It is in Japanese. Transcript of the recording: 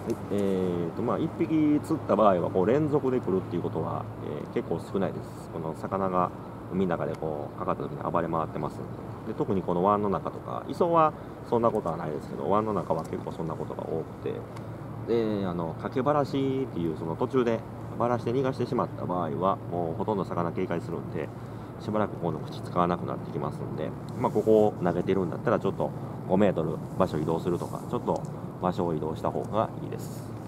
はい、1匹釣った場合はこう連続で来るっていうことは、結構少ないです。この魚が海の中でこうかかった時に暴れ回ってますんで。で、特にこの湾の中とか、磯はそんなことはないですけど、湾の中は結構そんなことが多くて、で、かけばらしっていうその途中でばらして逃がしてしまった場合は、もうほとんど魚警戒するんで、しばらくこの口使わなくなってきますんで、ここを投げてるんだったらちょっと5メートル場所移動するとか、ちょっと場所を移動した方がいいです。